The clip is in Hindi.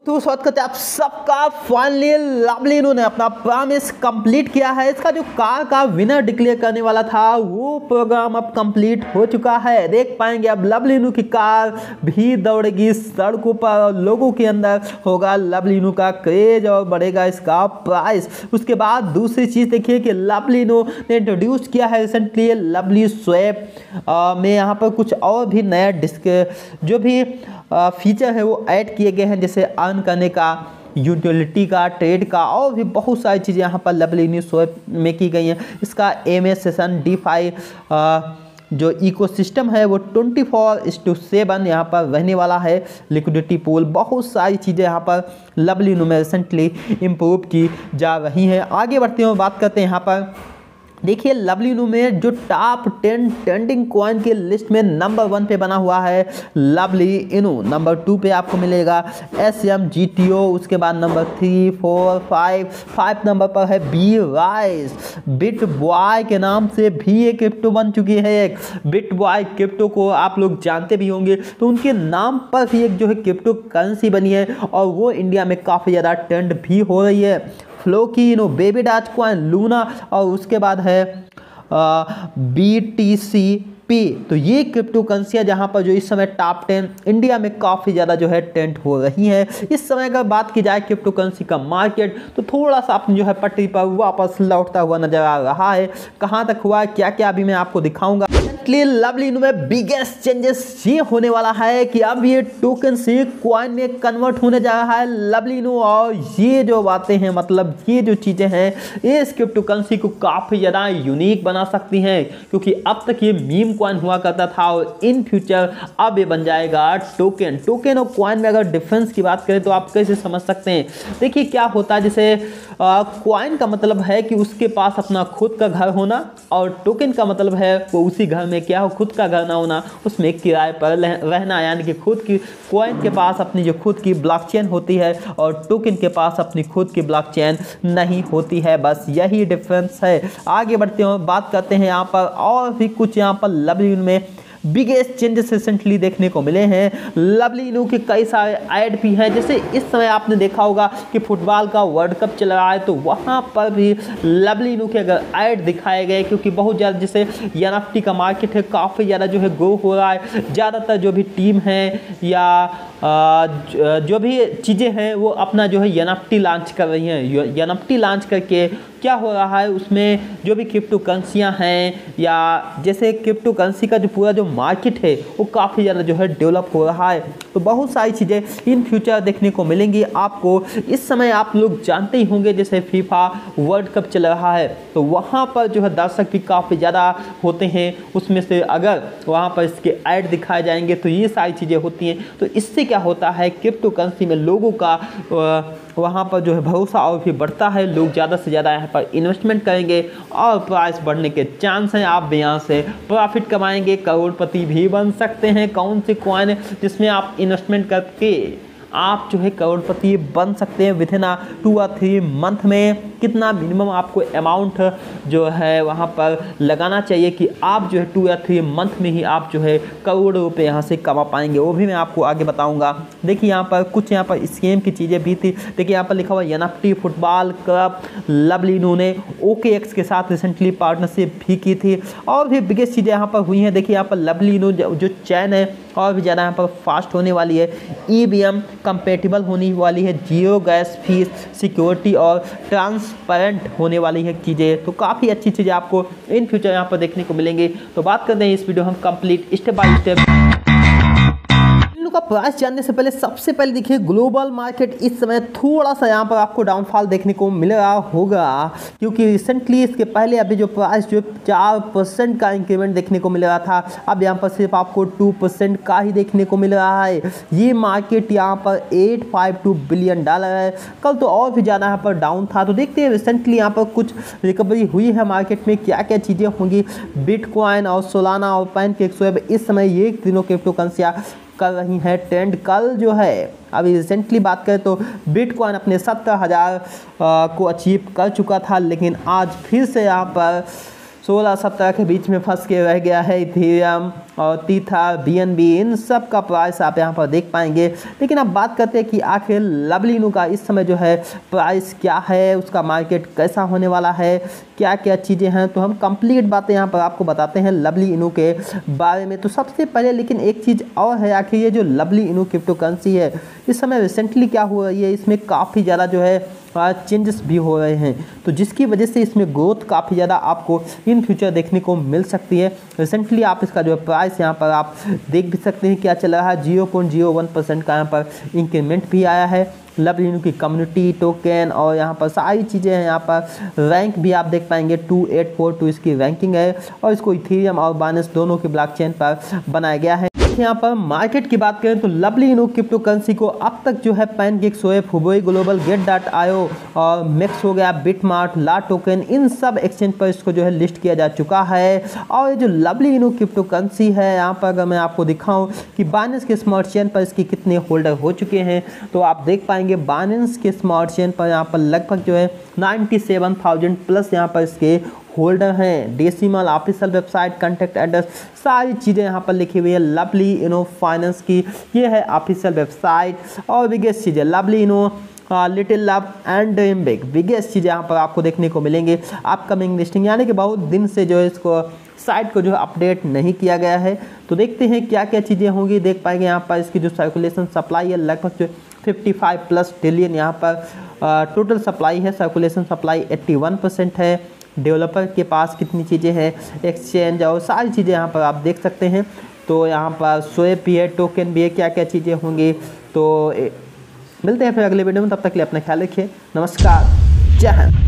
तो स्वागत करते हैं आप सबका। फाइनली लवली ने अपना प्रॉमिस कंप्लीट किया है। इसका जो कार का विनर डिक्लेयर करने वाला था वो प्रोग्राम अब कंप्लीट हो चुका है। देख पाएंगे अब लवली की कार भी दौड़ेगी सड़कों पर, लोगों के अंदर होगा लवली का क्रेज और बढ़ेगा इसका प्राइस। उसके बाद दूसरी चीज़ देखिए कि लवली ने इंट्रोड्यूस किया है रिसेंटली लवली स्वैप में। यहाँ पर कुछ और भी नया जो भी फीचर है वो ऐड किए गए हैं, जैसे अर्न करने का, यूटिलिटी का, ट्रेड का, और भी बहुत सारी चीज़ें यहाँ पर लवली स्वैप में की गई हैं। इसका MS सेशन DeFi जो इकोसिस्टम है वो 24/7 यहाँ पर रहने वाला है। लिक्विडिटी पूल, बहुत सारी चीज़ें यहाँ पर लवली में रिसेंटली इम्प्रूव की जा रही हैं। आगे बढ़ते हुए बात करते हैं यहाँ पर देखिए लवली में जो टॉप 10 ट्रेंडिंग कॉइन के लिस्ट में नंबर 1 पे बना हुआ है लवली इनू। नंबर 2 पे आपको मिलेगा SMGTO। उसके बाद नंबर 3, 4, 5 नंबर पर है BRISE। बिटबॉय के नाम से भी एक क्रिप्टो बन चुकी है। एक बिटबॉय क्रिप्टो को आप लोग जानते भी होंगे, तो उनके नाम पर भी एक जो है क्रिप्टो करेंसी बनी है और वो इंडिया में काफ़ी ज़्यादा ट्रेंड भी हो रही है। Floki, baby doge coin, Luna, और उसके बाद है BTCP। तो ये क्रिप्टो करेंसियाँ जहाँ पर जो इस समय टॉप 10 इंडिया में काफ़ी ज़्यादा जो है ट्रेंड हो रही है। इस समय अगर बात की जाए क्रिप्टो करेंसी का मार्केट, तो थोड़ा सा अपनी जो है पटरी पर वापस लौटता हुआ नजर आ रहा है। कहाँ तक हुआ है क्या क्या अभी मैं आपको दिखाऊंगा। लवली में बिगेस्ट चेंजेस ये होने वाला है कि अब ये टोकन से कॉइन में कन्वर्ट होने जा रहा है लवली। और ये जो बातें हैं, मतलब ये जो चीज़ें हैं, ये इस क्रिप्टो करेंसी को काफ़ी ज़्यादा यूनिक बना सकती हैं, क्योंकि अब तक ये मीम कॉइन हुआ करता था और इन फ्यूचर अब ये बन जाएगा टोकन। टोकन और कॉइन में अगर डिफरेंस की बात करें तो आप कैसे समझ सकते हैं। देखिए क्या होता है, जैसे कॉइन का मतलब है कि उसके पास अपना खुद का घर होना, और टोकन का मतलब है वो उसी घर में क्या हो, खुद का घर ना होना, उसमें किराए पर रहना। यानी कि खुद की कॉइन के पास अपनी जो खुद की ब्लॉकचेन होती है और टोकन के पास अपनी खुद की ब्लॉकचेन नहीं होती है। बस यही डिफरेंस है। आगे बढ़ते हुए बात करते हैं यहाँ पर और भी कुछ यहाँ पर लवली में बिगेस्ट चेंजेस रिसेंटली देखने को मिले हैं। लवली के कई सारे ऐड भी हैं, जैसे इस समय आपने देखा होगा कि फुटबॉल का वर्ल्ड कप चल रहा है, तो वहाँ पर भी लवली के अगर ऐड दिखाए गए, क्योंकि बहुत ज़्यादा जैसे NFT का मार्केट है काफ़ी ज़्यादा जो है ग्रो हो रहा है। ज़्यादातर जो भी टीम है या जो भी चीज़ें हैं वो अपना जो है NFT लॉन्च कर रही हैं। NFT लॉन्च करके क्या हो रहा है, उसमें जो भी क्रिप्टो करेंसियाँ हैं या जैसे क्रिप्टो करेंसी का जो पूरा जो मार्केट है वो काफ़ी ज़्यादा जो है डेवलप हो रहा है। तो बहुत सारी चीज़ें इन फ्यूचर देखने को मिलेंगी आपको। इस समय आप लोग जानते ही होंगे जैसे फीफा वर्ल्ड कप चल रहा है, तो वहाँ पर जो है दर्शक भी काफ़ी ज़्यादा होते हैं। उसमें से अगर वहाँ पर इसके ऐड दिखाए जाएंगे तो ये सारी चीज़ें होती हैं। तो इससे क्या होता है, क्रिप्टो करेंसी में लोगों का वहाँ पर जो है भरोसा और भी बढ़ता है। लोग ज़्यादा से ज़्यादा यहाँ पर इन्वेस्टमेंट करेंगे और प्राइस बढ़ने के चांस हैं। आप भी यहाँ से प्रॉफिट कमाएंगे, करोड़पति भी बन सकते हैं। कौन सी कॉइन है जिसमें आप इन्वेस्टमेंट करके आप जो है करोड़पति बन सकते हैं विद इन 2 और 3 मंथ में। कितना मिनिमम आपको अमाउंट जो है वहाँ पर लगाना चाहिए कि आप जो है 2 या 3 मंथ में ही आप जो है करोड़ों रुपए यहाँ से कमा पाएंगे, वो भी मैं आपको आगे बताऊंगा। देखिए यहाँ पर कुछ यहाँ पर स्कीम की चीज़ें भी थी। देखिए यहाँ पर लिखा हुआ NFT फुटबॉल कप। लवली ने OKX के साथ रिसेंटली पार्टनरशिप भी की थी और भी बिगेस्ट चीज़ें यहाँ पर हुई हैं। देखिए यहाँ पर लवली जो चैन है और भी ज़्यादा यहाँ पर फास्ट होने वाली है। EVM कंपेटिबल होने वाली है, जीरो गैस फीस, सिक्योरिटी और ट्रांसपेरेंट होने वाली है चीज़ें। तो काफ़ी अच्छी चीज़ें आपको इन फ्यूचर यहाँ पर देखने को मिलेंगी। तो बात करते हैं इस वीडियो हम कंप्लीट स्टेप बाय स्टेप। का प्राइस जानने से पहले सबसे पहले देखिए ग्लोबल मार्केट इस समय थोड़ा सा यहाँ पर आपको डाउनफॉल देखने को मिल रहा होगा, क्योंकि रिसेंटली इसके पहले अभी जो प्राइस जो 4% का इंक्रीमेंट देखने को मिल रहा था, अब यहाँ पर सिर्फ आपको 2% का ही देखने को मिल रहा है। ये मार्केट यहाँ पर $852 बिलियन है। कल तो और भी ज़्यादा यहाँ पर डाउन था। तो देखते हैं रिसेंटली यहाँ पर कुछ रिकवरी हुई है मार्केट में, क्या क्या चीज़ें होंगी। बिटकॉइन और सोलाना और पैनकेक इस समय ये तीनों क्रिप्टो करेंसियाँ कर रही हैं ट्रेंड। कल जो है अभी रिसेंटली बात करें तो बिटकॉइन अपने 70,000 को अचीव कर चुका था, लेकिन आज फिर से यहाँ पर 16-17 के बीच में फंस के रह गया है इथेरियम और टीथर, BNB, इन सब का प्राइस आप यहाँ पर देख पाएंगे। लेकिन अब बात करते हैं कि आखिर लवली इनू का इस समय जो है प्राइस क्या है, उसका मार्केट कैसा होने वाला है, क्या क्या चीज़ें हैं, तो हम कंप्लीट बातें यहाँ पर आपको बताते हैं लवली इनू के बारे में। तो सबसे पहले लेकिन एक चीज़ और है, आखिर ये जो लवली इनू क्रिप्टो करेंसी है इस समय रिसेंटली क्या हो रही है, इसमें काफ़ी ज़्यादा जो है चेंजेस भी हो रहे हैं, तो जिसकी वजह से इसमें ग्रोथ काफ़ी ज़्यादा आपको इन फ्यूचर देखने को मिल सकती है। रिसेंटली आप इसका जो है प्राइस यहाँ पर आप देख भी सकते हैं क्या चल रहा है, 0.01% का यहाँ पर इंक्रीमेंट भी आया है। लवली इनू की कम्युनिटी टोकन और यहाँ पर सारी चीज़ें हैं, यहाँ पर रैंक भी आप देख पाएंगे 2842 इसकी रैंकिंग है और इसको इथेरियम और बाइनेंस दोनों के ब्लॉकचेन पर बनाया गया है। यहाँ पर मार्केट की बात करें तो लवली इनू क्रिप्टो करेंसी को अब तक जो है pancake, swap, Hubei global, Get.io और मेक्स हो गया, बिटमार्ट, ला टोकन, इन सब एक्सचेंज पर इसको जो है लिस्ट किया जा चुका है। और ये जो लवली इनू क्रिप्टो करेंसी है यहाँ पर अगर मैं आपको दिखाऊं कि बाइनेंस के स्मार्ट चेन पर इसके कितने होल्डर हो चुके हैं तो आप देख पाएंगे बाइनेंस के स्मार्ट चेन पर यहाँ पर लगभग जो है 97,000 प्लस यहाँ पर इसके होल्डर हैं। Decimal, official website, contact address, सारी चीज़ें यहाँ पर लिखी हुई है लवली इनू फाइनेंस की। ये है ऑफिशियल वेबसाइट और बिगेस्ट चीज़ें Lovely Inu little love and dream big, biggest चीज़ें यहाँ पर आपको देखने को मिलेंगे। अपकमिंग लिस्टिंग यानी कि बहुत दिन से जो है इसको साइट को जो है अपडेट नहीं किया गया है, तो देखते हैं क्या क्या चीज़ें होंगी। देख पाएंगे यहाँ पर इसकी जो सर्कुलेशन सप्लाई है लगभग जो 55+ ट्रिलियन यहाँ पर टोटल सप्लाई है। सर्कुलेशन सप्लाई 81% है। डेवलपर के पास कितनी चीज़ें हैं, एक्सचेंज और सारी चीज़ें यहाँ पर आप देख सकते हैं। तो यहाँ पर स्वेप भी है, टोकन भी है, क्या क्या चीज़ें होंगी। तो मिलते हैं फिर अगले वीडियो में, तब तक के लिए अपना ख्याल रखिए। नमस्कार, जय हिंद।